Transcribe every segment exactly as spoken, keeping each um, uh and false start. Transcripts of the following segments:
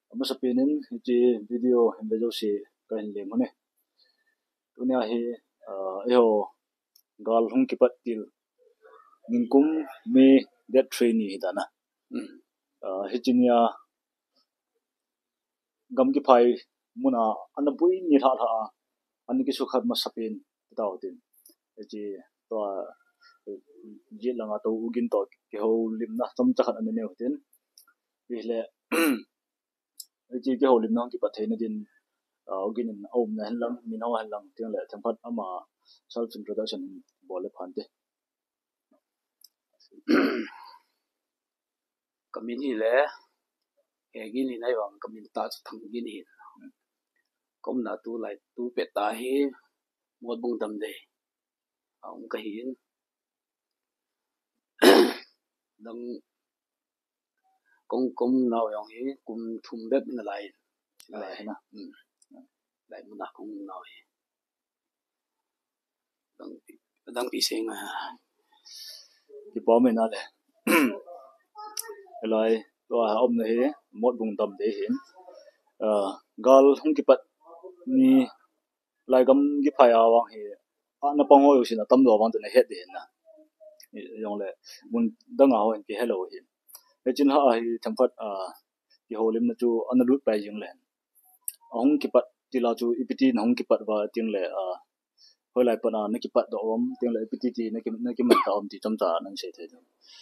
ama sapinin ji video hembejo si ka hinle mone tunia hi eho gal hung kipat til ningkum me that trainee dana hichinia gam ki phai muna anapui ni tha tha ani ki sukhat ma sapin tawtin ji to ji langa to ugin to ki ho limna cham chakhat ani ne hotin ile ji ki ho limna ki pathe na din ugin in om na hanlang min ho hanlang ting le thangphat ama self introduction bole phante community le egin ni nai wang community ta thang gin hi kom na tu lai tu pe ta hi mod bung dam de ong ka hin dang kong kom naw yong hi kum thum bep na lai lai na lai mu na kong naw hi dang dang pi seng a ki pa me na le lai to om na he mod bung dam de hin gal hung ki pat ni lai gam ki phai awang he ana pang ho yosin tam do wang ne het de na yong le mun dang a ho ki hello hin he chin ha hi thangphat a ki holim na chu ana lut pai jing le hung ki pat ti la chu ipiti na hung ki pat wa ting le a hoi lai pa na na ki pat do om ting le ipiti ti na ki na ki mat ta om ti cham ta nan se the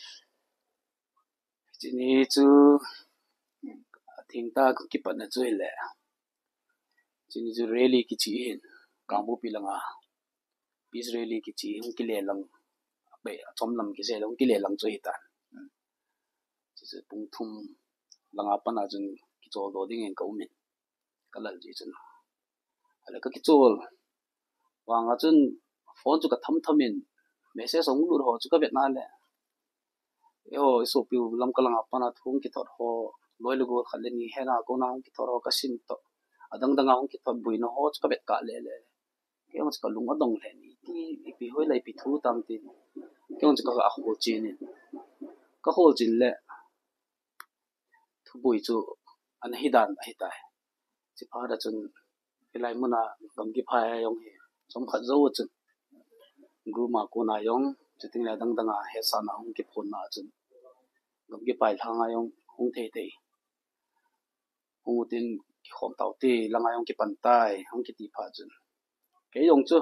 chini chu thing ta ki pat na chu le chini chu really ki chi hin kambu pilanga bis really ki chi hung ki le lang be chom lam ki se long ki le lang chu hi tan chu chu pung thum langa pa na chun ki chol do ding en ko min kalal ji chun ala ka ki chol wanga chun phone chu ka tham thamin message ong lu ho chu ka bet na le yo so piu lam ka langa pa na thum ki thor ho loi lu go khale ni he na ko na ki thor ho ka sin to adang dang ong ki thor bui no ho chu ka bet ka le le ke ong chu ka lung adong le ni ti pi hoi lai pi thu tam ti ke ong chu ka a ho chi ni ka ho chin le thu bui chu an hi dan hi ta chi pa da chun ilai muna gam ki phai yong he som khat zo chun gru ma ko na yong chuting la dang dang a he sa na hong ki phon na chun gam ki pai thang a yong hong the the hong tin ki khom tau ti lang a yong ki pan tai hong ki ti pha chun ke yong chu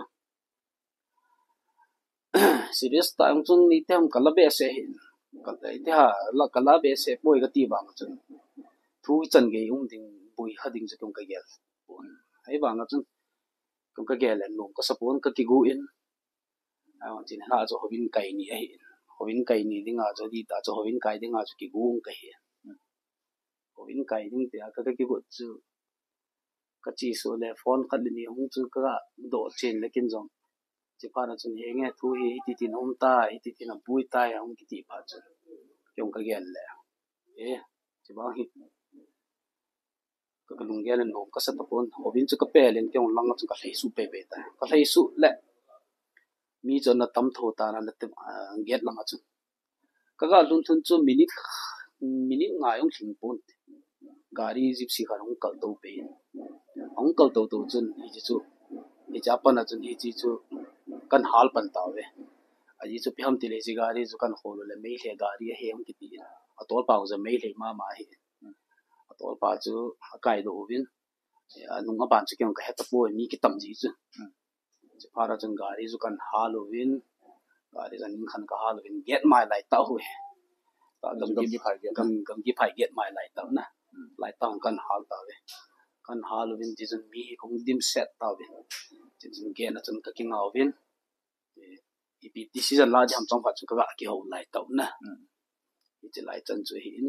serious ta yong chun ni tem kala be se hin kal dai ti ha la kala be se poi ka ti bang chun thu chan ge um ding bui ha ding chu ka gel pon ai bang chun kum ka gel lo ka sapon ka ki gu in a chin ha cho hobin kai ni ai hobin kai ni ding a cho di ta cho hobin kai ding a chu ki gu ka hi hobin kai ding te ka ka ki gu chu ka chi so le phone khat ni hung chu ka do chen le kin jong chi pa na chun he nge thu hi ti ti nom ta hi ti ti na bui ta ya hung ki ti pa chu kyong ka gel le e chi ba hi ka lung gel no ka sa ta pon hobin chu ka pe len kyong lang chu ka hlei su pe pe ta ka hlei su le mi chon na tam tho ta na na te get lang chu ka ga lun thun chu minute minute nga yong thing pon gari gypsy kha hong kal do pe hong kal do do chun hi chu hi cha pa na chun hi chi chu kan hal pan ta we a ji chu pham ti le ji gari chu kan hol le mei le gari he hong ki ti a tol pa zo mei le ma ma hi a tol pa chu kai do win a nung a ban chu kyong ka het po mi ki tam ji chu chi pa ra chun gari chu kan hal win gari jan khan ka hal win get my lai ta hu ta gam gi phai gam gam gi phai get my lai ta na lai ta kan hal ta we kan hal win ti chun mi kong dim set ta we chi chun ge na chun ka king a win i pi decision la jam chong pa chu ka ki ho lai ta na i chi lai chan chu hin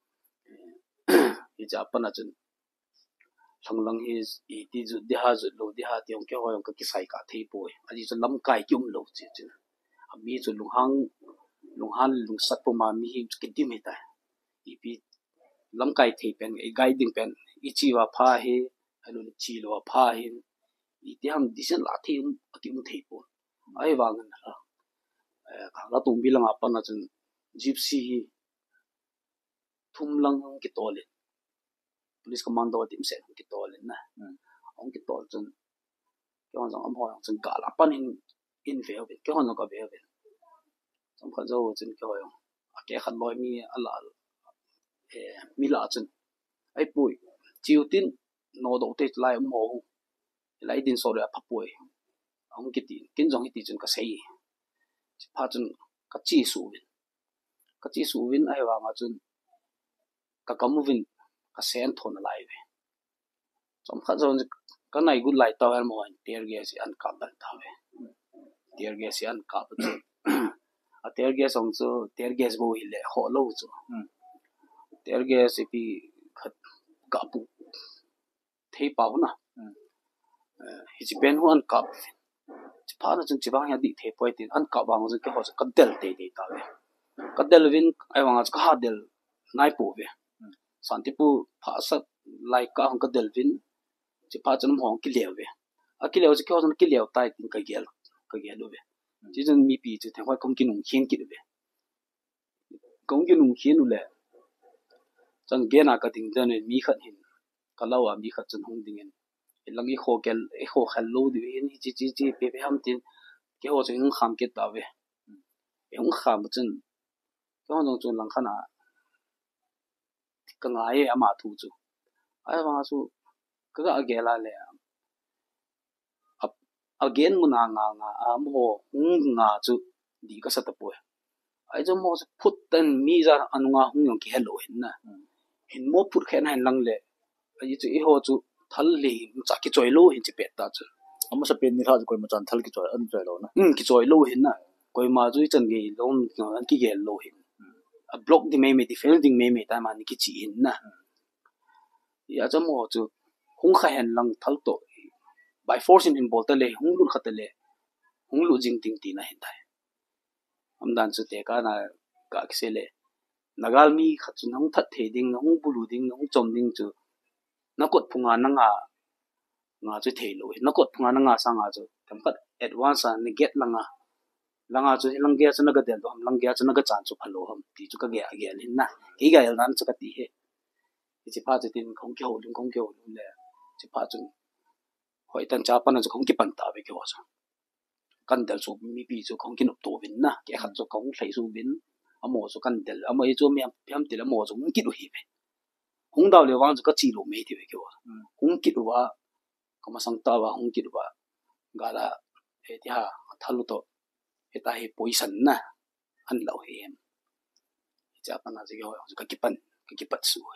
i ja pa na chun thang lang hi i ti ju de ha ju lo de ha ti ong ke ho yong ka ki sai ka thei poi a ji chu lam kai kyum lo chi chu a mi chu lung hang lung han lung sat po ma mi hi ki dim he ta i pi lam kai thei pen e guiding pen i chi wa pha he alo chi lo pha he i ti ham decision la thei um ki um thei po ai wa ngan la ka la tum bi lang a pa na chun gypsy thum lang ki to le police commando tim se ki to len na ong ki to chun ke hon jong am ho chun ka la pan in in ve ve ke hon ka ve ve chong kha zo chun ke ho yong a ke khan loi mi ala e mi la chun ai pui chiu tin no do te lai mo lai din so le pha pui ong ki ti kin jong ti chun ka sei pha chun ka chi su win ka chi su win ai wa ma chun ka kamu win ka sen thon lai ve chom kha zo ka nai gu lai ta wa mo an tear gas an ka ban ta ve tear gas an ka ba chu a tear gas ong chu tear gas bo hi le ho lo chu tear gas pi khat ka pu thei pa na hi chi pen hu an ka pha na chun chi bang ya di thei poi tin an ka bang chu ke ho ka del te te ta ve ka del win ai wang ka ha del nai pu ve santipu pha sa lai ka hong ka del win chi pha chun hong ki lew ve a ki lew chi ko chun ki lew tai tin ka gel ka gel ve chi chun mi pi chu thang hoi kong ki nong khin ki ve kong ki nong khin le chang ge na ka ting den mi khat hin ka lawa mi khat chun hong ding en lang i kho kel e kho khal lo di hin chi chi chi pe pe ham tin ke ho chung kham ke ta ve e hong kham chun ke hong chun lang khana ka ngai e ma thu chu ai wa su ka ga ge la le again muna nga nga am ho hung nga chu di ka sa ta po ai jo mo phut tan mi za anu nga hung yong ki hello hin na hin mo phut khen han lang le ai chu i ho chu thal le cha ki choi lo hin chi pe ta chu amma sa pen ni kha ko ma chan thal ki choi an choi lo na um ki choi lo hin na koi ma chu chan ge lom an ki ge lo hin a block di me me di feeling me me ta ma ni ki chi hin na ya jo mo chu hung kha han lang thal to by force in bolte le hung lu khat le hung lu jing ting ti na hin dai am dan chu te ka na ka se le nagal mi khat chu nang that the ding hung bulu ding hung chom ding chu na kot phunga na nga nga chu the lo na kot phunga na nga sa nga chu kam khat advance ni get langa langa chu lang ge chu na ga del dom lang ge chu na ga chan chu phalo ham ti chu ka ge a ge lin na ki ga yal nan chu ka ti he chi pha chu tin khong ke ho lung khong ke ho lung le chi pha chu hoi tan cha pan chu khong ki pan ta ve ke ho cha kan del chu mi pi chu khong ki nop to win na ke khat chu khong thlei chu win amo chu kan del amo e chu mi piam ti la mo chu ki lu hi ve hung daw le wang chu ka chi lo me ti ve ke ho hung ki lu wa ka ma sang ta wa hung ki lu wa ga la e ti ha thalu to e ta hi poison na an lo he em cha pan na ji ho ka ki pan ka ki pat su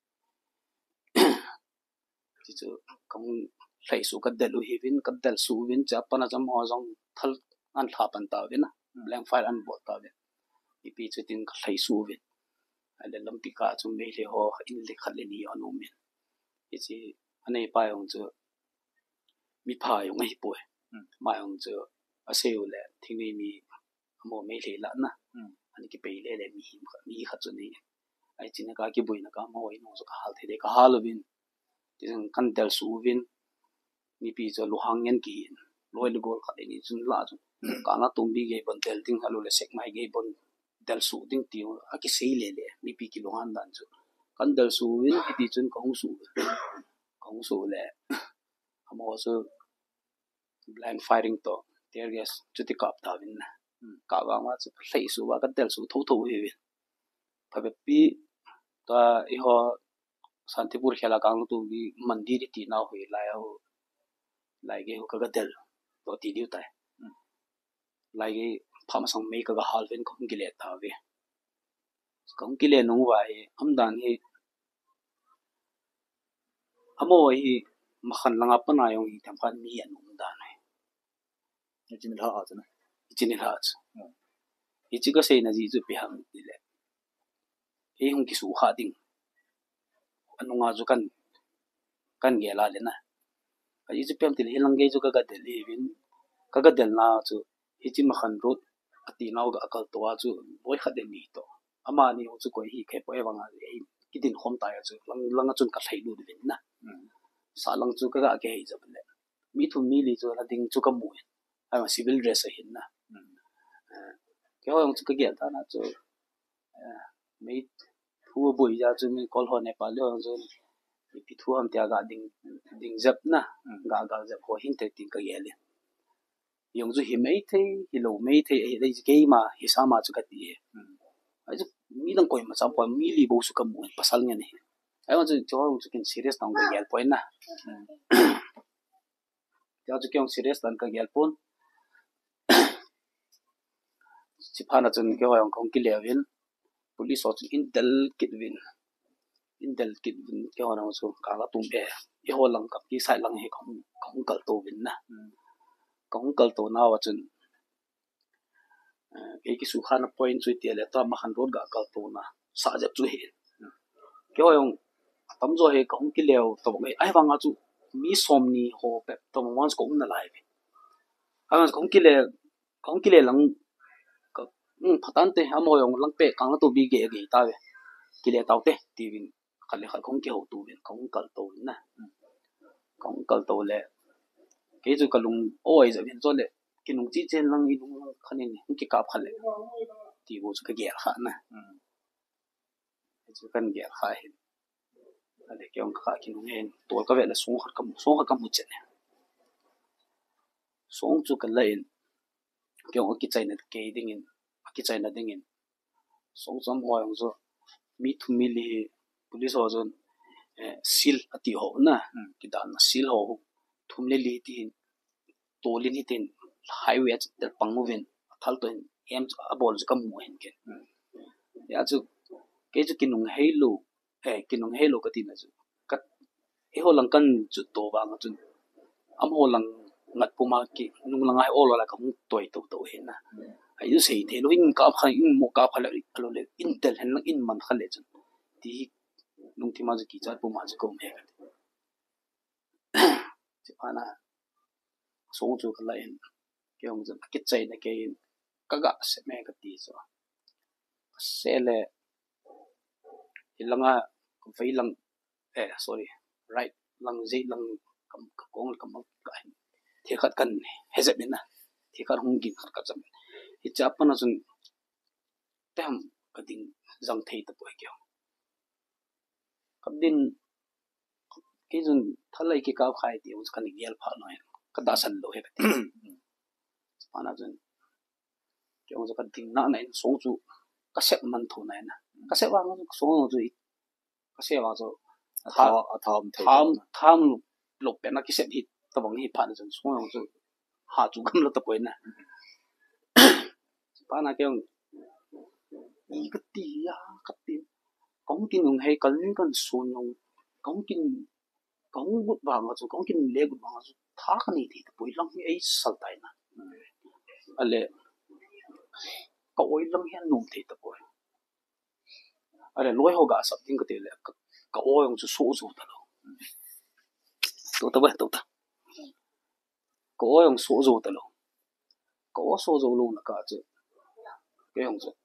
ti chu khong thlei su ka del lu hi win ka del su win cha pan na jam ho jong thal an tha pan ta ve na blank file an bo ta ve i pi chu tin ka thlei su win and the lampi ka chu me le ho in le khat le ni anu min i chi anei pa yong chu mi pha yong ai po ma yong chu a se u le thing ni mi mo me le la na ani ki pe le le mi mi khat chu ni ai chi na ka ki bui na ka mo i no chu ka hal the de ka hal win tin kan del su win mi pi chu lu hang yen ki loi lu gol khat ni chun la chu ka na tum bi ge bon del ting halu le sek mai ge bon del su ding ti a ki sei le le mi pi ki lu han dan chu kan del su win ti chun ka hung su ka hung su le amo so blind firing to tear gas chu ti kap ta win na ka wa ma chu sei su wa ka del su tho tho he win pha be pi ta i ho santipur khela kang tu bi mandir ti na hoi la ho lai ge ho ka ga del to ti diu tai lai ge pham sang me ka ga hal ven khong ki le ta ve khong ki le nong wa he am dan he amo hi ma khan langa pa na yong hi tham khan mi an nong dan he ni chin la a chana chin la ch i chi ka sei na ji chu pi ham ti le e hong ki su kha ding anunga chu kan kan ge la le na ai chu pem ti le lang ge chu ka ga de le win ka ga del na chu hi chi ma khan rut ati naw ga akal to wa chu boi kha de mi to ama ni ho chu ko hi khe po e wanga e ki din khom ta ya chu lang lang chun ka thlai lu de win na sa lang chu ka ga ge hi jab le mi thu mi li chu la ding chu ka mu ai ma civil dress a hin na ke ho chu ka ge ta na chu me thu boi ja chu mi kol ho ne pa le chu pi thu ham tia ga ding ding zap na ga ga zap ho hin te tin ka yele yong zu hi mei the hi lo mei the ai dei ke ma hi sa ma chu ka ti ai chu mi lang koi ma sa po mi li bo su ka mu pasal nge ni ai wa chu cho chu kin serious tang ka yel point na ya chu kyong serious tang ka yel pon si phana chun ke wa kong ki levin police ho chu intel kit win intel kit win ke wa na chu ka la tum e e ho lang ka ki sai lang he kong kong kal to win na kong kal to na wa chun ke ki su khana point chu ti le ta ma khan road ga kal to na sa jap chu he ke wa yong tam zo he kong ki lew to ngai ai wanga chu mi som ni ho pe to mo wan ko na lai be ang kong ki le kong ki le lang ka um phatan te amo yong lang pe kang to bi ge ge ta we ki le taw te ti win khale khal kong ki ho tu win kong kal to na kong kal to le ke chu kalung oi za win zo le ki nung chi chen lang i nung khanin ki ka phale ti bo chu ka ge kha na chu kan ge kha hin ale kyong kha ki nung hen to ka ve la song khat kam song khat kam mu chen song chu ka lain kyong ki chai na ke ding in ki chai na ding in song sam ho yong zo mi thu mi li police ho zon sil ati ho na ki dan sil ho thum le li ti to li ni tin highway der pangmovin thal to em abol kam mu hen ke ya chu ke chu kinung helo he kinung helo ka ti na chu kat e ho lang kan chu to ba nga chu am ho lang ngat pu ma ki nung lang ai ol la ka mu toy to to hen na ai du sei the lo in ka kha in mo ka phala lo le intel hen lang in man khale chu ti nung ti ma ji ki cha pu ma ji ko me ka chi pana song chu ka lain ke ong jan ki chai na ke ka ga se me ka ti so se le ilanga vai lang eh sorry right lang zai lang kam kong kam ka thi khat kan he ze bin na thi khat hung gi khat ka jam hi cha pa na jun tam ka ding jang thei ta poi kyo ka din ke jun thalai ki ka khai ti us kan gel pha no ka da san lo he ka ti pa na jun ke ong ka ding na na song chu ka sep man tho na na ka se wa ng song chu ka se wa zo tham tham tham tham lục pe na ki se hi ta bang hi pha na jun song chu ha chu gam lo ta poi na pa na ke ong i ka ti ya ka ti kong kin ung hei kal kan so nyong kong kin kong but ba nga chu kong kin le gut ba nga chu tha ka ni thi ta poi lang hi ai sal tai na ale ka oi lang hian num thi ta poi ale loi ho ga sap ting ka te le ka oi ong chu so so ta lo to ta ba to ta ka oi ong so so ta lo ka o so so lo na ka chu ke ong chu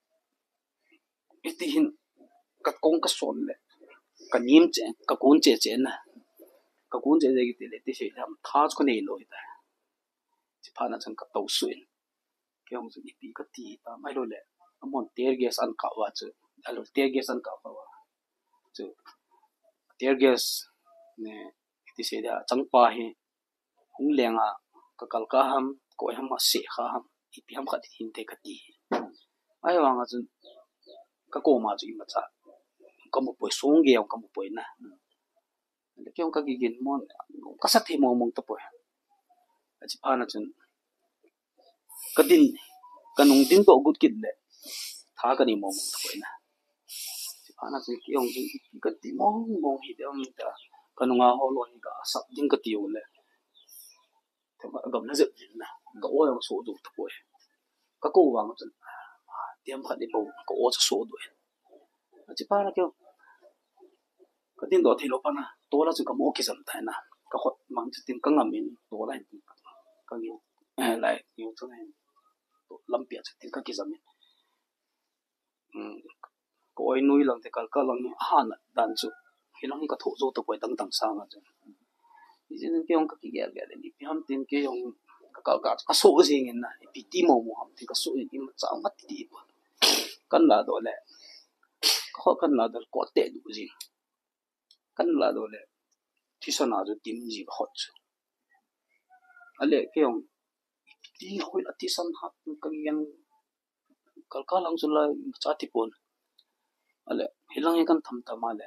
iti hin ka kong ka son le ka nim che ka kun che che na ka kun che je ki le ti se tham tha chu nei lo ta chi pha na chan ka to suin ke ong chu iti ka ti ta mai lo le amon tear gas an ka wa chu alo tear gas an ka wa chu tear gas ne iti se da chang pa hi hung lenga ka kal ka ham ko ham ma se kha ham iti ham khat hin te ka ti ai wa nga chu ka ko ma chu ma cha ka mo poi song ge ka mo poi na le kyong ka gi gin mon ka sa the mo mong ta poi a chi pa na chun ka din ka nung din to gut kit le tha ka ni mo mong ta poi na chi pa na chu kyong chu ka ti mong mong hi de am ta ka nunga ho lo ni ka sa din ka ti u le ta ma gam na ze na ka o yong so du ta poi ka ko wa nga chun tiam khat ni bo ko o so du chi pa na kyo ka tin do thi lo pa na to la chu ka mo ki sam ta na ka khot mang chu tin ka ngam in to la tin ka ngi lai yu chu ne to lam pia chu tin ka ki sam in um ko oi nui lang te kal ka lang ha na dan chu hi lang ka tho zo to poi tang tang sa nga chu jin ke ong ka ki gel gel ni pi ham tin ke ong ka ka ka so jing in na pi ti mo mo ham tin ka so in im cha mat ti kan la do le ko kan la dal ko te du jing kan la do le tisana jo tim ji hot ale ke yong ti hoi la tisan hat ka yan kal kalang sula chati pon ale hilang kan tham tham ale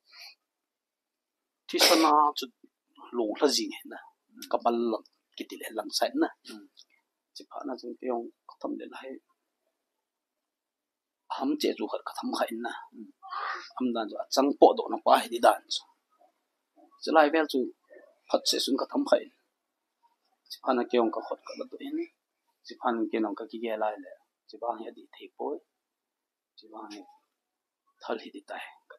tisana chu lo la jing na kapal kitil lang sai na chi pha na chung yong tham le lai ham che chu khat tham khai na am dan chu chang po do na pa hi dan chu chlai vel chu phat se sun ka tham khai chi pha na kyong ka khot ka do in chi phan ke nong ka ki ge lai le chi ba hi di thei poi chi ba hi thal hi di tai ka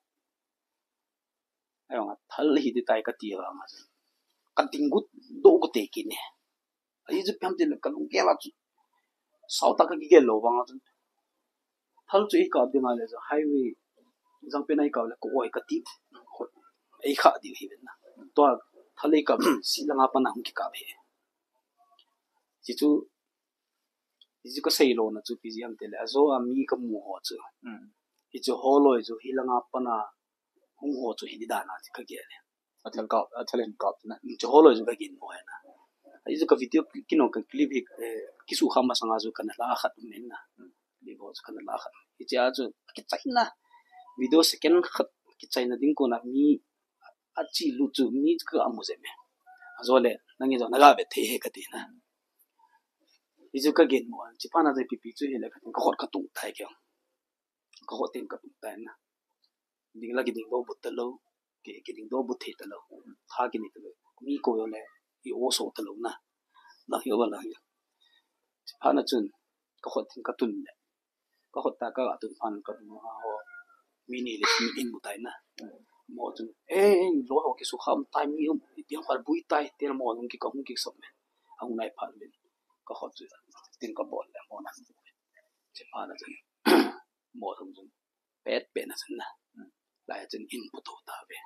ai nga thal hi di tai ka ti ra ma ka ting gut do ko te ki ne ai ju pam te ka nong ke la chu sau ta ka ki ge lo ba nga chu thal chu i ka de ma le highway jang pe nai ka le ko oi ka ti ai kha di hi na to thale ka si la nga pa na ki ka be ji chu ji ko sei lo na chu pi ji am te le azo a mi ka mu ho chu hi chu ho lo chu hi la nga pa na hung ho chu hi di da na ka ge le a thal ka a thalen ka na chu ho lo chu ka gin ho na ai chu ka video kino ka clip hi ki su kham ma sanga chu kan la khat men na li bo chu kan la khat hi cha chu ki chai na video second khat ki chai na ding ko na mi a chi lu chu mi ka amu je me azo le nangi zo na ga be the he ka ti na izu ka gen mo chi pa na de pi pi chu he le ka ko ka tu tai kyo ko ho tin ka tu tai na ding la gi ding bo but lo ke ke ding do but the ta lo tha ki ni ta lo mi ko yo le i o so ta lo na la yo ba la yo chi pa na chun ko ho tin ka tu le ko ho ta ka tu pan ka tu ha ho mi ni le mi in bu tai na mo chun e lo ho ki su kham tai mi um ti ha bui tai te mo nung ki ka hung ki som me ang nai pha le ko ho chu tin ka bol le mo na che pa na chen mo thum chen pet pe na chen na la chen input to ta be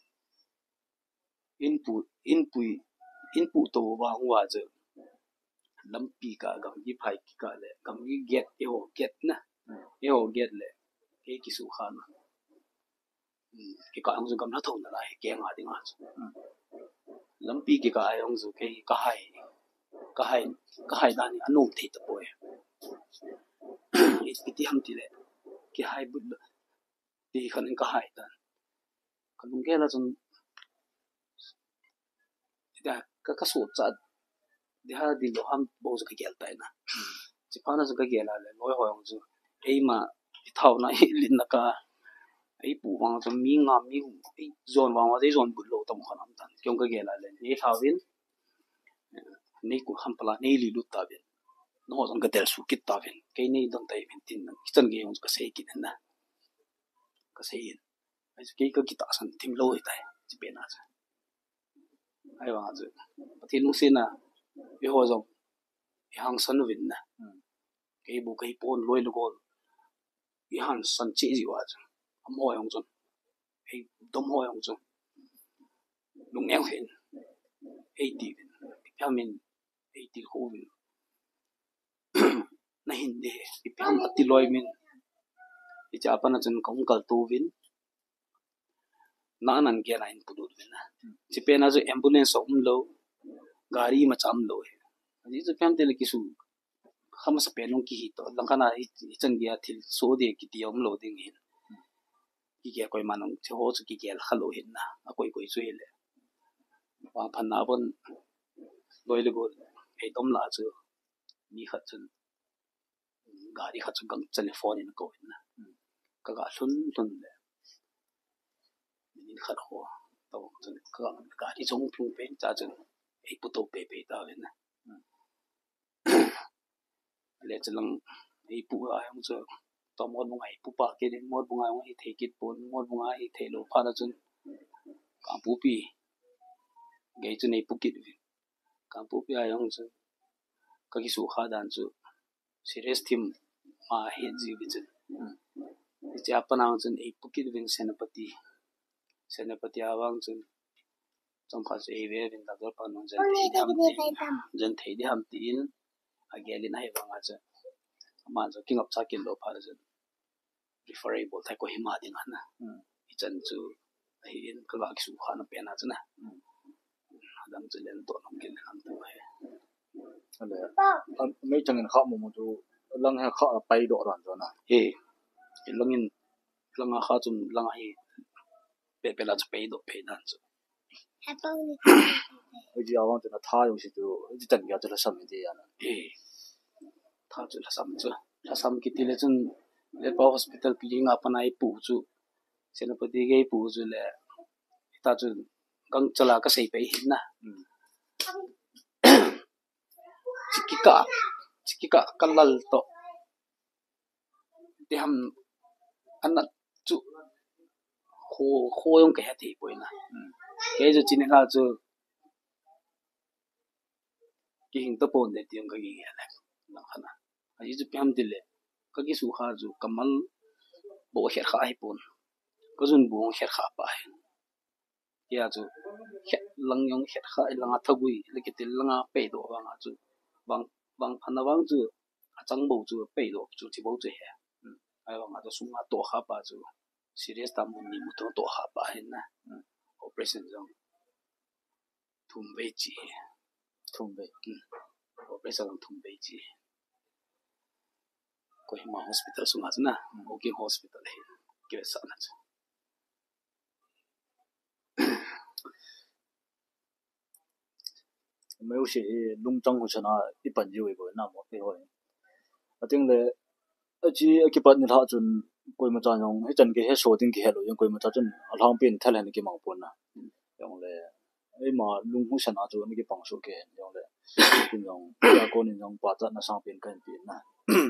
input input input to wa wa che lam pi ka gam gi phai ki ka le gam gi get e ho get na e ho get le ke ki su kha na ki ka ang zu gam na thon na lai ke nga ding a lam pi ki ka ai ang zu ke ka hai ka hai ka hai dan anu thi ta boy it ti ham ti le ki hai bu ti khan ka hai dan kan ge la chun da ka ka so cha de ha di lo ham bo zu ka gel tai na chi pa na zu ka gel la le loi ho ang zu ei ma thau na lin na ka ei pu wang chu mi nga mi ei zon wang wa dei zon bu lo tam khan am tan kyong ka gel la le ni thau win nei ku ham pala nei li lu ta be no zon ka del su kit ta ben ke nei dong tai ben tin na chan ge yong ka sei kin na ka sei in ai ke ka ki ta san tim lo i tai chi be na cha ai wa zu ti lu sin na be ho zong i hang san win na ke bu ke pon loi lu gol i han san chi ji wa cha am ho yong zon ai dom ho yong zon lung neo hen ai ti pya min ai ti ho win na hin de i pam ati loi min i cha pa na chen kong kal tu win na nan ge line pu du win na chi pe na zo ambulance om lo gari ma cham lo he ji zo pam te le ki su kham sa pe nong ki hi to lang kana i chen ge thil so de ki ti om lo ding hin ki ge koi manong che ho chu ki ge khal lo hin na a koi koi chu le wa phan na bon loi le go ei dom la chu mi khat chen gari khat chu gang chen phone in ko na ka ga sun tun le min khat ho to chen ka gari jong phung pe cha chen ei pu to pe pe ta le na le chen lang ei pu a yang chu to mo bung ai pu pa ke den mo bung ai ai the kit pon mo bung ai the lo pha na chen ka pu pi ge chen ei pu kit ka pu pi a yang chu ka ki su kha dan chu serious thim ma he ji bi chen cha pa na chen ei pu kit vin senapati senapati awang chen chong kha ei ve vin da pa no chen thei dam chen thei di ham tin a ge lin ai wang a cha ma zo king of chakin lo pha chen referable thai ko hima ding na i chen chu hin kala ki su kha na pe na chana dam che len to nom kin ham to he ale mấy changin kha mo mo chu lang ha kha pai do ran zo na e langin lang kha chum lang hi pe pe la pe do pe dan chu ji awang chu na tha yo si chu ji tan ya chu la sam de ya na e tha chu la sam chu la sam ki ti le chun le pa hospital pi nga pa nai pu chu senapati ge pu chu le ta chu gang chala ka sei pe hin na chikika chikika kalal to ti ham anna chu ho ho yong ke ha thi poina ke ju chin ha chu ki hing to pon de tiang ka gi ya la na khana ai ju pyam dile ka gi su kha ju kamal bo kher kha ai pon ko jun bo kher kha pa hai ya chu lang yong kher kha langa thagui lekitil langa pe do wa nga chu bang bang phana wang chu achang bo chu pe do chu chi bo chu he ai wa nga to su nga to kha pa chu serious tam ni mu to to kha pa hin na operation jong thum ve chi thum ve operation thum ve chi ko ma hospital su nga na okay hospital he ke sa na chu 没有些弄脏过去那一般就会过那么对会我听了而且一般你他准过么战用一阵给he so tin ke hello yung ko mo cha chun alang pin thal han ki mang pon na yung le ai ma lung hu sana chu ni ki pang so ke yung le tin yung ya ko ni yung pa cha na sang pin kan pin na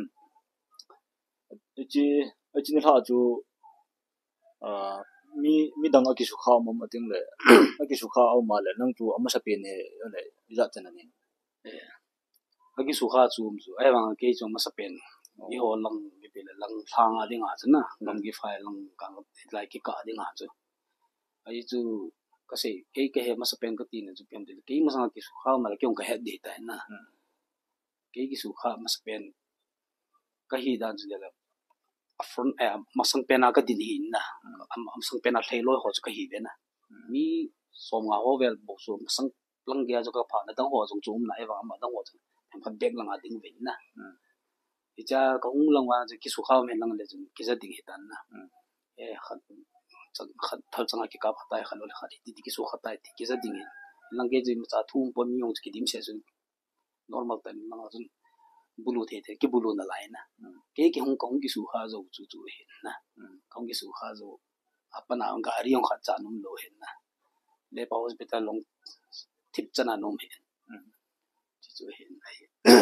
chi chi ni tha chu a mi mi dang a ki su kha mo ma ting le a ki su kha au ma le nang chu ama sa pin he yo le ya chen ni a ki su kha chu chu ai wang ke chu ma sa pen i ho lang mi pe lang thang a ding a chana ngam gi fai lang kang lai ki ka ding a chu ai chu ka sei ke ke he ma sa pen ka ti na chu pem de ke ma sa ki su kha ma la kyong ka he de ta na ke ki su kha ma sa pen ka hi dan chu de la front a ma sang pen a ka din hin na am sang pen a thlei loi ho chu ka hi ve na mi som nga ho vel bo su ma sang lang ge chu ka pha na dang ho chung chum na e wa ma dang ho chu em phat dek lang a ding ve na icha ka ung lang wa ki su kha me lang le chu ki za ding hitan na e khat chang khat thal chang ki ka phata e khalol khali ti ki su khata ti ki za ding lang ge ji ma cha thum pon mi yong ki dim se chu normal tan lang a chun bulu the the ki bulu na lai na ke ki hong kong ki su kha zo chu chu hin na kong ki su kha zo apana ang gari yong kha cha num lo hin na le pa hospital long thip chana num hin chi chu hin ai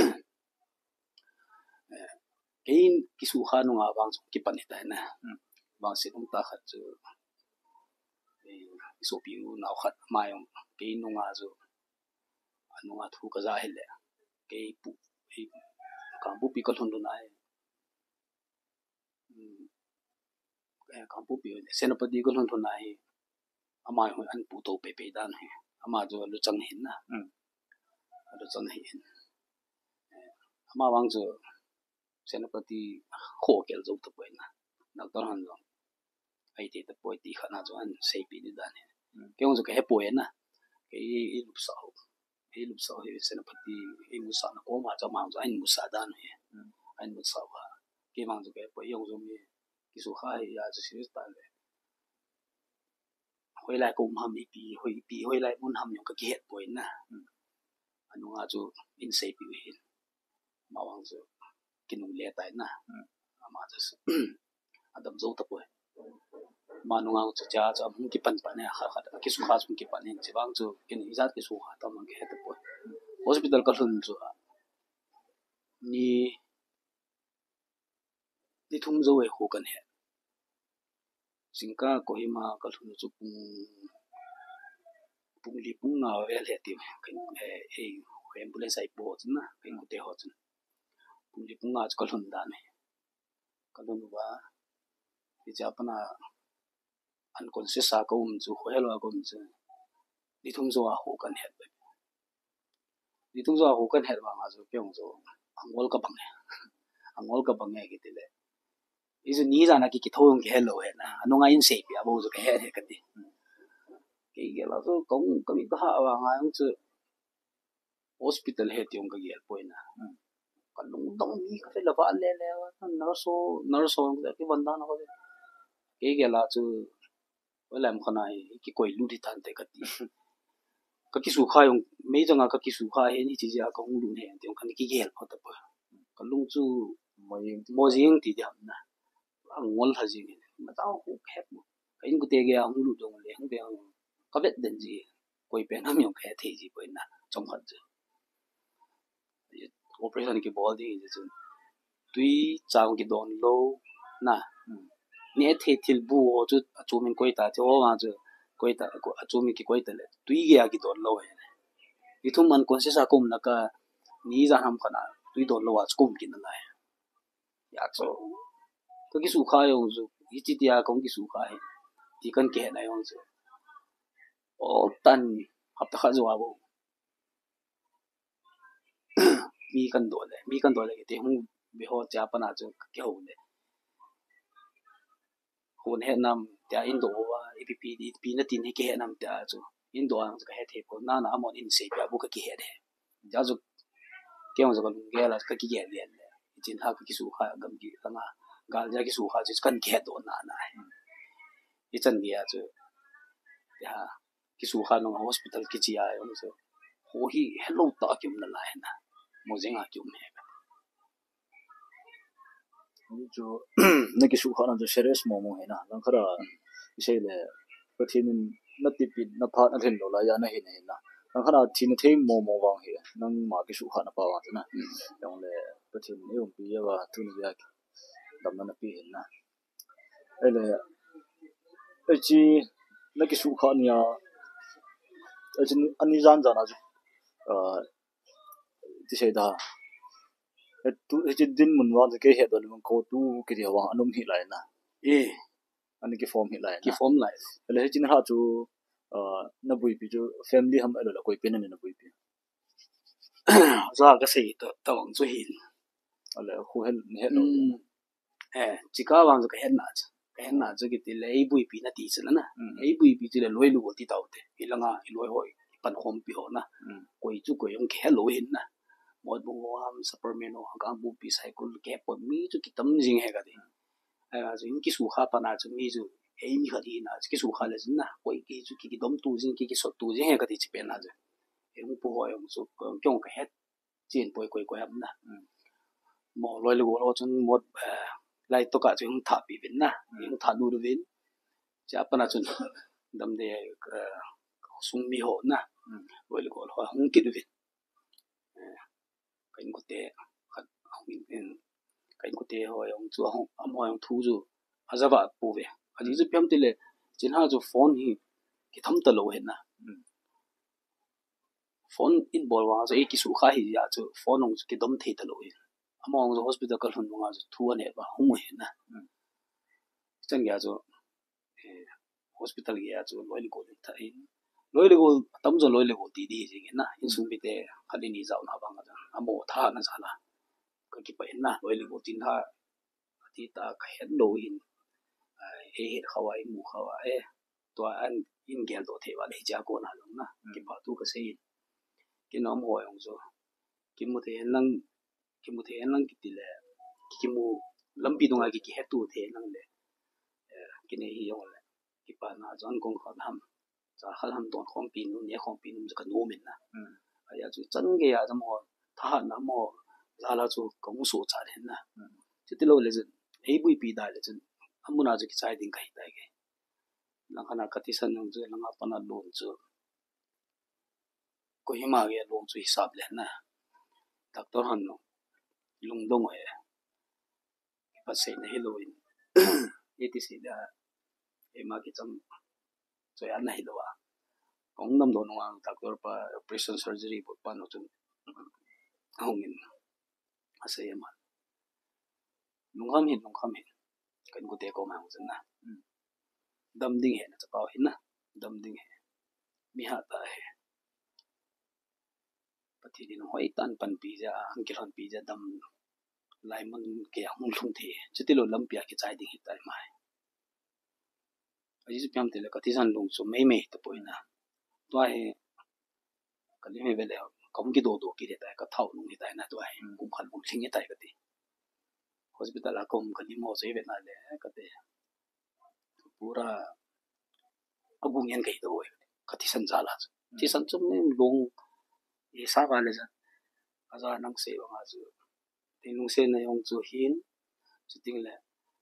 kein ki su kha nu nga wang ki pan ta na wang se um ta khat chu e so pi u na khat ma yong kein nu nga zo anu nga thu ka za hele ke pu e ka bu pi ka thon na ai e ka bu pi senapati ko thon thon ai ama ho an pu to pe pe dan he ama jo lu chang hin na lu chang hin ama wang zo senapati kho kel zo to pe na na tor han zo ai te to poi ti khana zo an sei pi ni dan he ke on zo ke he poi na ke i lup sa ho e lup sa he senapati e mu sa na ko ma zo ma zo an mu sa dan he an mu sa wa ke mang zo ke poi yong zo mi ki su kha ya zo si ta le hoi lai ko ma mi pi hoi pi hoi lai mun ham yong ka ki het poi na anu nga zo in sei pi hin ma wang zo kinung le tai na ama zo adam zo ta poi ma nu nga zo cha cha mun ki pan pan ne kha kha ki su kha sun ki pan ne chi wang zo kin izat ki su kha ta mang ke ta poi hospital ka thun zo ni ni thum zo e ho kan he singka kohima ka thun zo pung pung li pung na vel he ti kan e e ambulance ai po na kan ku te ho chun pung li pung na ka thun da ne ka thun wa ti cha pana unconscious sa ko um chu hoi lo ko um chu ni thum zo a ho kan he ni thum zo a ho kan he wa nga zo pyong zo angol ka bang angol ka bang ge ti le isu ni za na ki ki thong ke hello he na anu nga in se pi abo zo ke he he ka ti cái là tôi cũng có bị hạ vào ngay ông chứ hospital hết yung cái gì point na còn đúng đúng đi cái phải là vợ lên lên nó số nó số cái vấn đề nó có cái cái là chứ với làm cái này cái quầy lưu đi thành thế cái gì cái cái số khai yung mấy trong cái cái số khai hiện thì chỉ là cái không luôn hiện thì ông cái cái gì hết được rồi cái lúc chú mua gì thì điểm na ang ngol ha gì mà tao cũng khép cái cái tiền cái ông lưu trong này không biết có biết đến gì quầy bên nó dùng cái thì gì bên na trong hết chứ operation की body जैसे तुई चाव की दोन लो ना ने थे थिल बु हो जो अचूमिन कोई ता जो वहाँ जो कोई ता को अचूमिन की कोई तले तुई गया की दोन लो है इथुम मन कौन से साकुम न का नी जा हम कना तुई दोन लो आज कुम की न लाए या तो तो की सुखा है जो इची दिया कौन की सुखा है दिकन के है ना यों जो ओ तन अब तक जो आवो mi kan dole mi kan dole ke te hung bi ho cha pana chu ke ho le hun he nam ta indo wa epp pi na tin he ke he nam ta chu indo ang ka he the ko na na mon in se ba bu ka ke he de ja chu ke ho zo ge la ka ki ge le le jin ha ka ki su kha gam ki nga gal ja ki su kha chu kan ke do na na i chan dia chu ya ki su kha no hospital ki chi ya yo so ho hi hello ta kim na la na mozing a kyum he जो न कि सुखा न जो serious मोमो है ना लंखरा इसे ले पथिन न तिपि न फा न थेन लोला या न हे ने ना लंखरा थिन थे मोमो वांग हे नंग मा कि सुखा न पावा ना यong ले पथिन एवं पि या वा तुन या दम न पि हे ना एले एची न कि सुखा निया एची अनि जान जाना जो अ तिसे दा tu he din mun wa ke he do mun ko tu ki de wa anum hi lai na e ani ki form hi lai ki form lai le he chin ha chu na bui pi chu family ham alo la koi pen na bui pi za ka sei to tawang chu hin ale khu hel he no eh chika wang ka hen na cha ka hen na chu ki ti le ei bui pi na ti chana na ei bui pi chu le loi lu go ti taw te ilanga iloi hoi pan khom pi ho na koi chu koi ang khe lo hin na một bông hoa superman hoặc các búp bê cycle kẹp một mi cho cái tấm riêng hay cái gì, hay là những cái số khác bạn nào cho mi cho ấy mi cái gì na cái số khác là gì na, quay cái cho cái đống tu riêng cái cái số tu riêng hay cái gì chỉ bên nào chứ, em cũng hỏi ông số trong cái hết, chuyện quay quay quay em na, mà nói là gọi cho một lại tất cả những tháp bị bên na, những tháp đủ bên, chỉ bạn nào cho đâm để sung mi hồn na, gọi là gọi là không kịp bên cái có thể cái có thể hỏi ông chúa ông ông hỏi ông thu chú à ra vợ bố về à chỉ giúp em tiền lệ trên hai chú phone hi cái thấm tờ lộ hết na phone in ball vào rồi cái số khai hi ya chú phone ông cái đom thấy tờ lộ hết ông ông rồi hospital cái phần vào rồi thu anh hết và không hết na chân cái chú hospital cái chú lôi lịch của thấy lôi lịch của tấm rồi lôi lịch của tí đi gì cái na in sum bị thế khai đi giàu nào bằng cái amo tha na sala ka ki pa na loi le tin tha ti ta ka hen do in e he khawai mu khawa e to an in gel do the wa le ja ko na lo na ki pa tu ka sei ki nom ho yong so ki mu the nang ki mu the nang ki ti le ki mu lam pi dong a ki ki he tu the nang le ki ne hi yong le ki pa na jon kong kha ham cha khal ham don khom pi nu ne khom pi nu ka no min na ya chu chan ge ya jam ho tha na mo la la chu kong so cha den na chu ti lo le zen ei bui pi da le zen amuna chu ki chai ding kai ta ge lang khana kati san nang chu lang apana lon chu ko hi ma ge lon chu hisab le na doctor han no lung dong e pa se na hello in e ti se da e ma ki cham so ya na hello wa kong nam do no ang doctor pa operation surgery po pa no chu hongin ase ma nungham hin nungham hin kan ko te ko ma hu na dam ding he na cha pau hin na dam ding he mi ha ta he pati din hoi tan pan pi ja ang ki ron pi ja dam lai man ke hung thung the chuti lo lam pia ki chai ding hi tai mai aji pyam te la ka ti san lung so mei mei to poina ตัวเฮก็เลยไม่เป็นแล้วก็ไม่กี่ตัวตัวกี่เท่าก็เท่านุ่งเท่านะตัวเฮกุมขันกุมชิงเท่าก็ดี hospital ก็กุมขันที่มอสเอเป็นอะไรก็ดีपूरा अब उन्हें कही तो है कति संचाला ती संचम ने लोग ये सब वाले जा आजा नंग से वहाँ जो तीनों से नए उन जो हिन जो तीनले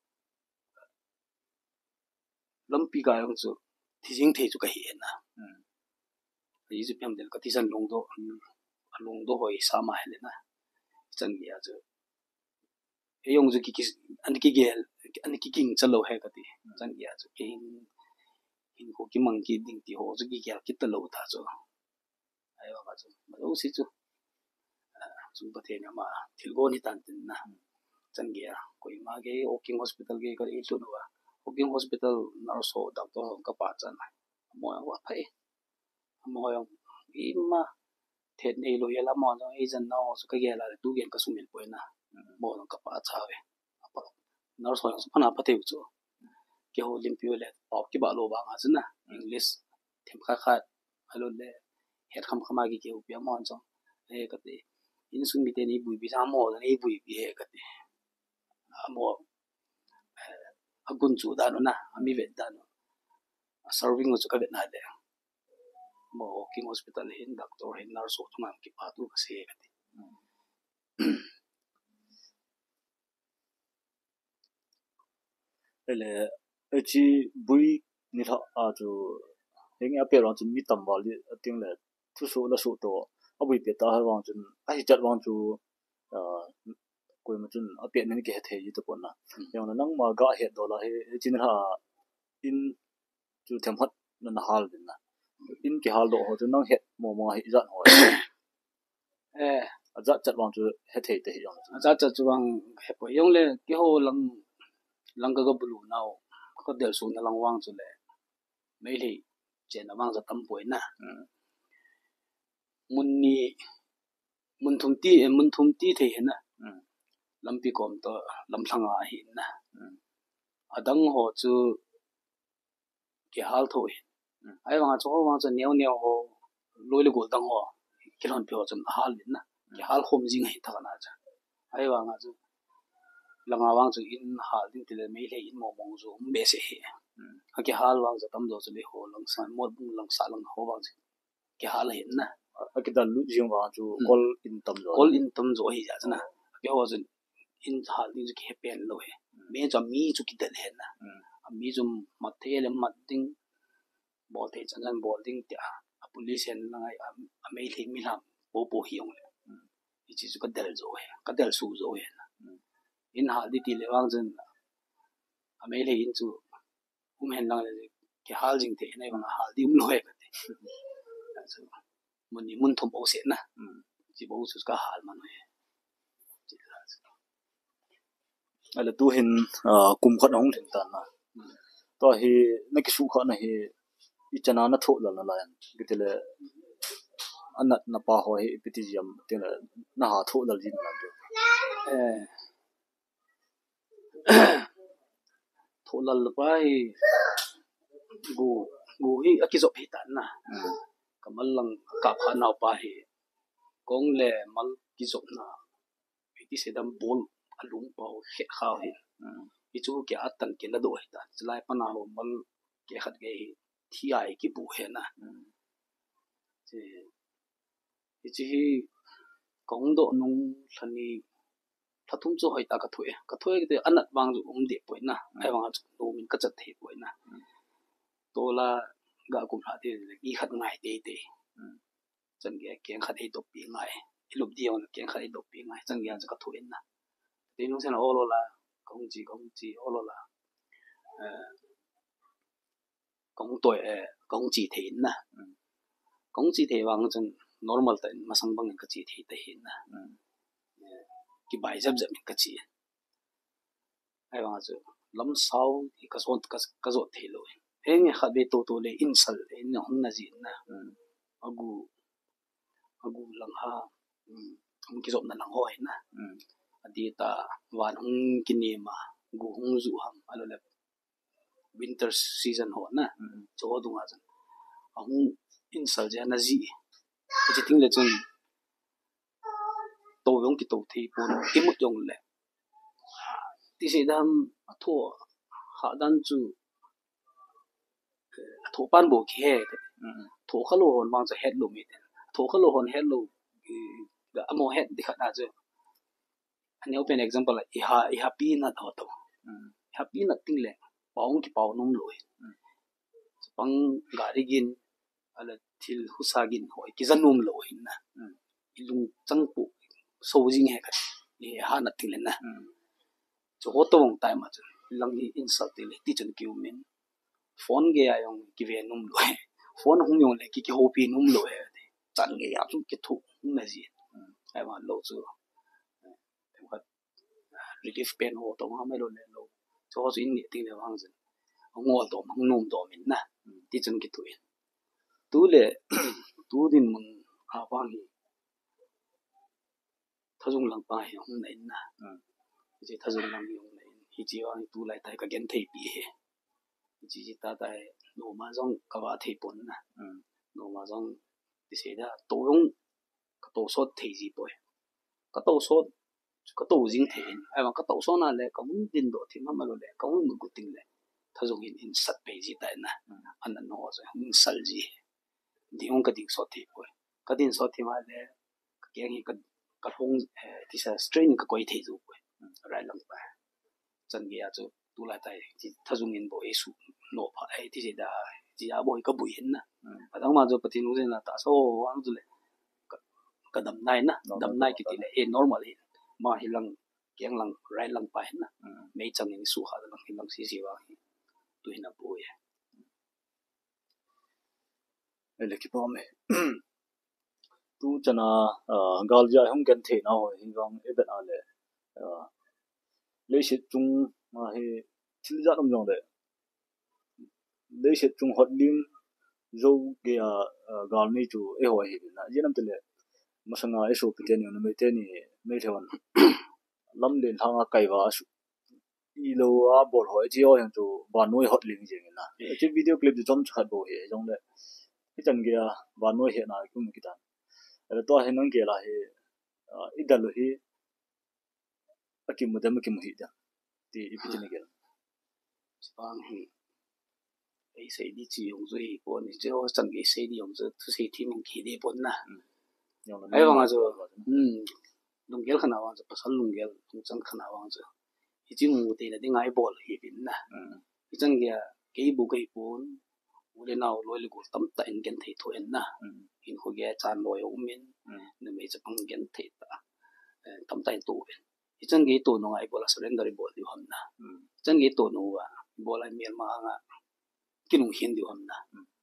लंपी का उन जो तीजिंग थे जो कही है ना ये जो प्याम दिल कति सन लोग दो लोग दो हो ये सामा है लेना चंग गया जो ये उन जो की किस अन्य की गेल अन्य की किंग चलो है कति चंग गया जो कहीं इनको की मंगी दिंगती हो जो की क्या कितना लोग था जो आये वाला जो मतलब उसी जो जो बते ना माँ थिलगो नहीं तांते ना चंगिया कोई माँ के ओकिंग हॉस्पिटल के कर इल्टू नवा ओकिंग हॉस्पिटल नर्स हो डॉक्टर हो का पाचन मोया हुआ भाई मोया इम्मा थे नहीं लो ये ला मोया जो एजेंट ना हो सके ये ला तू गेन का सुमिल पोए ना मोया का पाचावे अपन नर्स हो सपना पते उचो कि हो लिम्पियो ले आप की बालों बांग आज ना इंग्लिश थेम खा खा हेलो ले हेड खम खमा की के उपिया मान जो ये कते इन सुन भी तेरी बुई भी जामो नहीं बुई भी है कते मो अगुन चुदानो ना अमी वेदानो सर्विंग उचो कबे ना दे मो किंग हॉस्पिटल हिन डॉक्टर हिन नर्स हो तुम की पातु कसे कते ले एची बुई निथा आजो हेंगे अपे रंग जुन मी तम वाली तिंग ले तुसो ल सो तो अबुई पे ता रंग जुन आई जत रंग जु कोई मजुन अपे ने के थे यु तो पना यंग नंग मा गा हे दोला हे जिन हा इन जु थेमहत न हाल दिन ना इन के हाल दो हो जुन नंग हे मो मो hi जत हो ए अजा जत रंग जु हे थे ते यंग अजा जत जुवांग हे पो यंग ले के हो लंग लंग का ब्लू नाउก็เดือดสูงในลังว่างจุดเลยไม่เลยเจนว่างจะตั้มป่วยนะมุนนี่มุนทุ่มตีมุนทุ่มตีเทียนนะลำปีกอมตัวลำสังอาหินนะอาดังหัวจูเกี่ยฮัลทุยไอ้ว่างจูว่างจะเหนียวเหนียวหัวลุยเลยกูดังหัวกินหันเปียวจนฮัลลินนะเกี่ยฮัลคมจริงให้ทักนะจ๊ะไอ้ว่างจูลังว่างจูอินฮัลดิ้งที่เลยไม่เลยอินมองมองจูไม่เสียอากี่ฮัลว่างจะตั้มโดจุเลยหัวลังสันมดบุ้งลังสาลังหัวว่างจูเกี่ยฮัลเห็นนะอากี่ดันลุจิงว่างจูกอลอินตั้มโดกอลอินตั้มโดให้จ้ะนะเกี่ยวกับจูอินฮัลดิ้งจูเกี่ยเป็นเลยไม่จะมีจูกิดเห็นนะมีจูมัดเทเลมัดดิ้งบอลเทจันจันบอลดิ้งเดียปุลิเซนนั่งไอ้ไม่เลยไม่ทำโปโปหิวเลยอีจีจูก็เดลโจ้เห็นก็เดลสูโจ้เห็นนะอินฮัลดิ้งที่เลว่างจูไม่เลยอินจูอุ้มเห็นนั่งเลยแค่ฮัลจริงเทในบางฮัลดิ้งเลยกันที่มันนี่มันทุ่มโอเสียนะจีบโอสุดก็ฮัลมันเลยอะไรตัวเห็นกลุ่มคนน้องถึงตอนน่ะตัวเฮนักกิจสุขนะเฮอิจนานะทุลละละยันกิตเลยอันนั้นนับปะหัวเฮปิติจิมติเลยน่าหาทุลละจินละตัวเออทุลละไปกูกูฮีอักกิจพิตันนะก็มันลังกับพานาไปกงเล่มันกิจนะพิธีเสด็จบอลอารมณ์เบาเขี้ยข้าวเห็นอีจูเกี่ยอัตันเกี่ยละด้วยแต่จะไล่ปนาหัวมันเกี่ยขัดเกี่ยที่ไอ้กี่บุเห็นนะที่อีจีกงโดนุ่งทันนี้ถ้าทุ่มจู่ให้ตากระถุยกระถุยก็จะอันนั้นวางอยู่อุ้มเด็กป่วยนะไอ้วางจุดดูมันก็จะเทป่วยนะตัวละกากุมหาที่อีขัดง่ายเตะเตะจังเกี่ยเกี่ยขัดให้ตบปีง่ายที่หลบเดียวนะเกี่ยขัดให้ตบปีง่ายจังเกี่ยจะกระถุยนะที่นู้นเส้นโอโลละกงจีกงจีโอโลละเอ่อกงตัวเอ่อกงจีเทียนนะกงจีเทียนวางจัง normal แต่มาสังบังก็จีเทียนเทียนนะกี่ใบจับจับมันก็จีไอ้วางจังลำเสาที่กระโดดกระกระโดดเทียนเลยเฮ้ยขัดเบตัวตัวเลยอินสัลเลยเนี่ยห้องน่าจีนะอากูอากูหลังหาห้องกิจวัตรหลังห้อยนะอดีตวันห้องกินเนียมากูห้องจู่ห้องอะไรแบบ winter season หัวนะโจดูงาจัง ông insult je na ji chỉ tiếng là chun tổ yong ki tổ thì bốn cái một yong lệ thì sẽ đam thua họ đan chu thua ban bộ kia thua khá lâu hồn mang cho hết luôn vậy thua khá lâu hồn hết luôn cái amo hết đi khát nào chứ anh nhớ bên example là iha iha peanut họ tổ iha peanut tiếng lệ bảo cái bảo nôm lôi bằng gari gin ala til husagin hoi ki zanum lôi na ilung changpu sâu dinh hệ cái ha nát tiếng lên na cho hốt tông tại mà chứ lăng hi insult tiếng lên tí chân kêu mình phone cái ai ông cái về nôm lôi phone không dùng lại cái cái hộp pin nôm lôi chặn cái áp dụng cái thủ không là gì ai mà lâu chưa em có relief pen hồ tông không mấy lần lâu cho họ xin nhẹ tiếng là vang dần ông ngồi tổ ông nôm tổ mình na tí chân cái tuổi tú lệ tú đi mình à vang hi thà dùng lăng bài không này na chỉ thà dùng lăng dùng này thì chỉ vang tú lại tại cái gen thầy bị chỉ chỉ ta tại nô mà giống cái vả thầy bốn na nô mà giống thì sẽ là tổ yong cái tổ số thầy gì bồi cái tổ số cái tổ dính thầy ai mà cái tổ số nào lại có muốn tin độ thì mà mà lại có muốn một tin lại thà dùng in in sát bề gì tại na anh nó rồi không sát gì thì ông cái tin số thầy bồi cái tin số thầy mà lại cái cái cái cái phong thì sẽ strain cái quay thầy rồi bồi lại lắm ba chân cái à chỗ tu lại tại thì thà dùng in bồi số nộp phải thì sẽ đã chỉ à bồi cái bồi hin na và đó mà rồi bắt đầu là ta số anh rồi cái đầm này na đầm này cái tỷ lệ normal hin mà hi lăng kiang lăng right lăng pa hin na mấy trăm những số hạt lăng hi lăng xí xí vào tu hin na bồi ele ki pa me tu chana gal ja hong kan the na ho hi gong e da le le shi chung ma he thil ja nam jong le le shi chung hot lim zo ge gal ni chu e ho hi na je nam te le masanga e so pite ni na me te ni me thon lam len thanga kai wa su i lo a bol ho ji o yang chu ba noi hot ling je na che video clip ju chom chat bo he jong le cái chân kia và nuôi hiện nay cũng cái đàn, rồi tôi hay nói kia là he, ít đàn lui he, cái kim một đêm kim một hít đó, thì ít cái này kia, vâng he, cái xây đi chỉ dùng rồi bọn này chứ chân cái xây đi dùng rồi, thứ xây thì mình khi đi bọn na, ấy vâng rồi, ừm, lồng ghép khăn nào rồi, bắt sẵn lồng ghép, lồng chân khăn nào rồi, cái chỉ một tí là đi ngay bỏ là hiệp na, cái chân kia cái bộ cái bốn ule nào lôi lực tâm tại gen thấy thôi na in khu ghé chan lôi ôm min nên mấy chấp bằng gen thấy ta tâm tại tu cái chân cái tu nó ngay bola surrender đi bộ đi hầm na chân cái tu nó à bola miền mà ngà cái nông hiền đi hầm na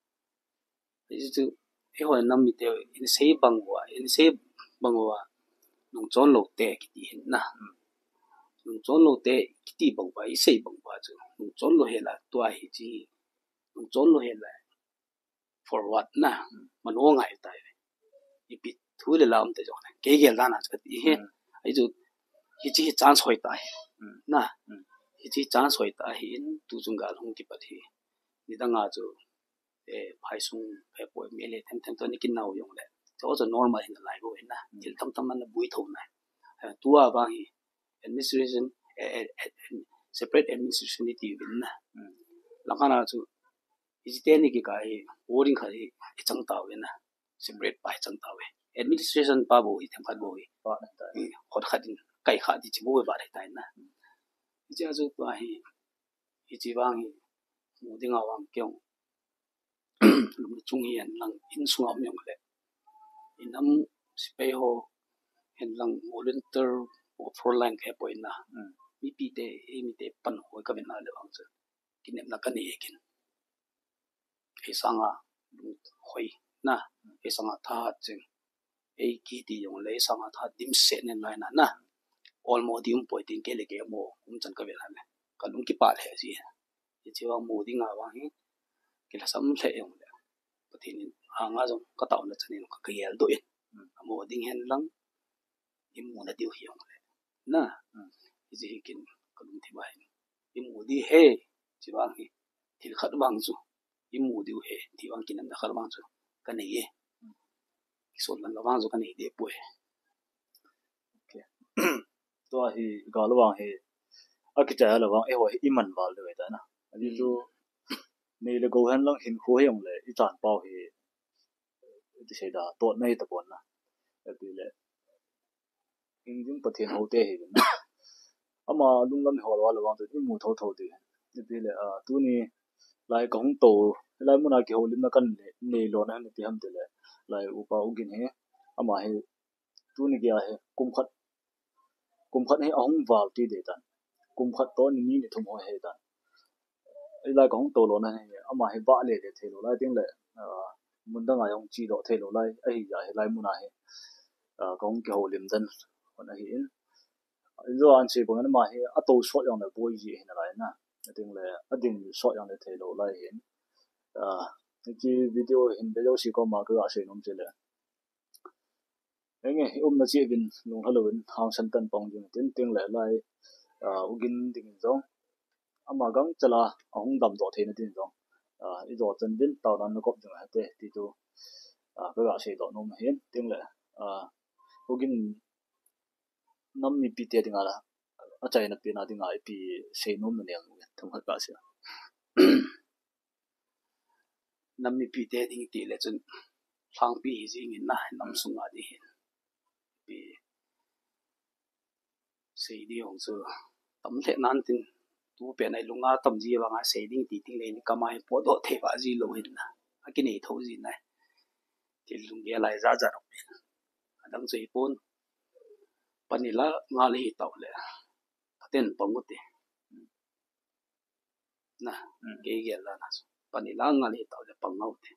cái chứ cái hồi năm mi tiêu in xây bằng hoa in xây bằng hoa nông chọn lộc tệ cái gì na nông chọn lộc tệ cái gì bằng hoa xây bằng hoa chứ nông chọn lộc hay là tua hay gì chốn lo hele for what na man o ngai tai i pi thu le lam te jong ke ge la na cha ti he ai ju hi chi chance hoi tai na hi chi chance hoi tai hin tu jung ga long ki pa thi ni da nga ju e phai sung phe poi me le them them to ni kin nau yong le cho so normal in lai bo na jil tham tham man bui tho na tu a ba hi administration separate administration ni ti win na la kana ju Ijiteni ki kai boring khari chang taw na separate pai chang taw administration pa bo hi thampat bo hi pa ta hot khatin kai kha di chibo ba dai tai na ja ju pa hi iji wang hi mu dinga wang kyong lum chung hi an lang in suam yong le inam spe ho hen lang volunteer for lang ke poi na mi pi te e mi te pan ho ka ben na le wang cha kinem na ka ni ekin cái sang à hoi na cái sang à tha chừng cái kỳ đi dùng lấy sang à tha dim set nên lại na na all more dim point tin cái lệ cái mo cũng chẳng có việc làm này còn đúng cái part hệ gì thì chỉ vào mo đi ngà vào hết cái là sắm lệ dùng đấy có thể hàng ngà dùng có tạo được cho nên có cái gì đổi mo đi hen lăng dim mo là điều hiểu na cái gì cái còn đúng thì vậy dim mo đi he chỉ vào thì thì khát bằng rồi imu diu he ti wang kinan da khalwang chu kan nei sol lan lawang chu kan nei de pu he to hi galwang he akita lawang e ho iman bal de ta na ani chu nei le go han lang hin kho yong le i chan pau he ti se da to nei ta pon na ti le injin pathian ho te he na ama lung lam ho wa lawang chu mu tho tho ti ti le a tu ni lai ka hung to lai mu na ki ho lim na kan le nei lo na ni ti ham ti le lai u pa u gin he ama he tu ni kia he kum khat kum khat he ahung wal ti de tan kum khat to ni ni thum ho he tan ai lai ka hung to lo na he ama he ba le de the lo lai ting le mun da nga yong chi do the lo lai ai ya he lai mu na he ka hung ki ho lim dan on hi in zo an che bang ma he a to shot yong le boy ji he na lai na ting le a ding shot yong le the lo lai hin a ki video hin be lo si ko ma ka se nom che le enge um na chi bin lung halowin hang san tan pong jing tin ting le lai ugin ding zong ama gang chala ahung dam do the na tin zong i do chan bin taw dan na kop jing ha te ti tu ka ga se do nom hen ting le ugin nam ni pi te ding ala a chai na pi na ding ai pi se nom na yang thum ha ka se nam mi pi te ding ti le chun thang pi hi jing in na nam sunga di hin pi sei di hong chu tam the nan tin tu pe nai lunga tam ji wa nga sei ding ti ting le ni kamai po do the ba ji lo hin na akini tho ji nai til lung ge lai za za ro adang chei pon panila nga le hi taw le ten pamuti na ge ge la na panila nga le taw le pangau te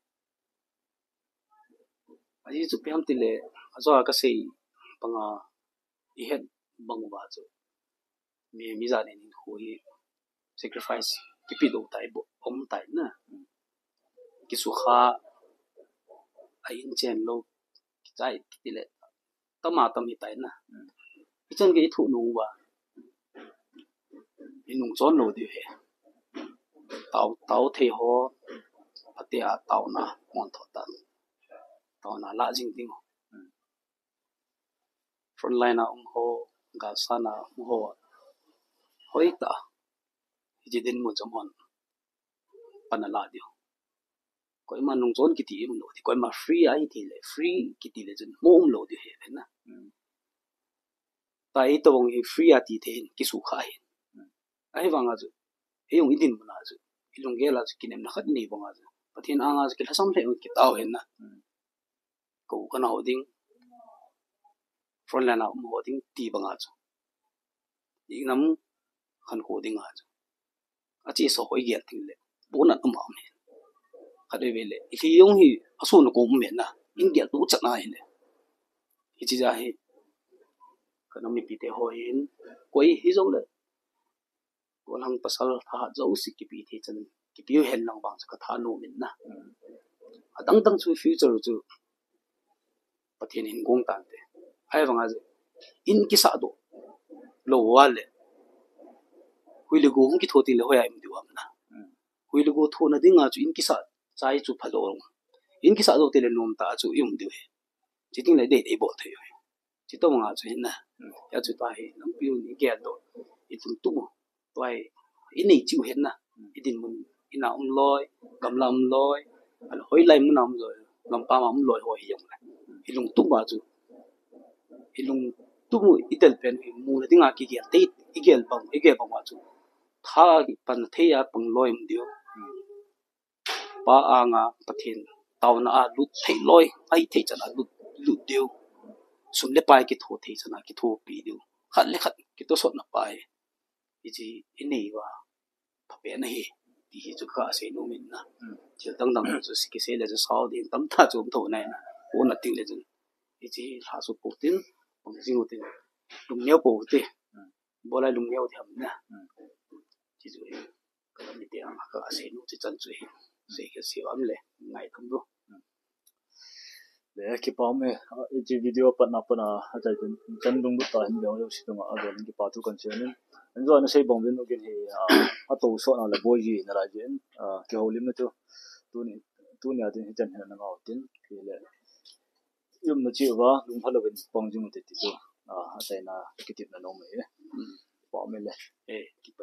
aji chu piam ti le azo ka sei panga i het bang ba chu me mi za ne ni hui sacrifice ki pi do tai bo om tai na ki su kha ai in chen lo ki chai ti le tama tam hi tai na i chen ge thu nu wa i nung chon lo di he tao tao the ho atia tao na mon tho ta tao na la jing ding front line um ho ga sana um ho hoi ta ji din mo chom hon panala dio koi ma nung chon ki ti im lo ti koi ma free ai ti le free ki ti le jun mo um lo di he na ta i to bong hi free ati the ki su kha hi ai wanga ju he yong idin bana ju ilung ge la ki nem na khat ni bonga ju pathin anga ju ki hasam the ki taw hen na ko kana hoding front line um hoding ti banga ju ing nam khan hoding a ju a chi so hoi ge ting le bona um ma me khade ve le hi yong hi asu no ko me na in ge tu cha na hi le hi chi ja hi kana mi pi te ho hin koi hi zo le lang pasal tha zo si ki pi the chan ki pi hen lang bang ka tha no min na adang dang chu future chu pathin in gong tan te ai wanga je in ki sa do lo wa le hui le go hung ki thoti le hoya im diwa na hui le go tho na dinga chu in ki sa chai chu phalo in ki sa do te le nom ta chu im diwe chi ting le de de bo the yo chi to nga chu hin na ya chu ta hi nam pi ni ge do i tum tu toy ini chiu hen na idin mun ina um loi gam lam loi al hoi lai mun nam rồi lam pa mam loi ho hi yong la ilung tu ba chu ilung tu mu idel pen mu na tinga ki ge te igel bang igel bang wa chu tha pan the ya pang loi m dio pa anga pathin taw na a lut thei loi ai thei chana lut lut dio sum le pai ki tho thei chana ki tho pi dio khat le khat ki to sot na pai iji ini wa pape na hi ti hi chu kha se no min na chil dang dang chu ki se le chu saw din tam tha chu tho na na o na ting le chu iji ha su pu tin ong ji u tin lung neo pu te bo lai lung neo tham na ji chu ka mi te ang ka se no chi chan chu hi se ke se am le ngai thum do le ki pa me ji video pa na pa na ha chai tin chan dung bu ta hin lo yo si dong a do ki pa tu kan chen nin an zo na sei bong bin no gen he a to so na le boy ji na la jen ki ho lim na chu tu ni tu ni atin hi chan hena ngau tin khi le yum na chiwa lung halawin pongjing te ti tu a asai na kitip na no me pa me le e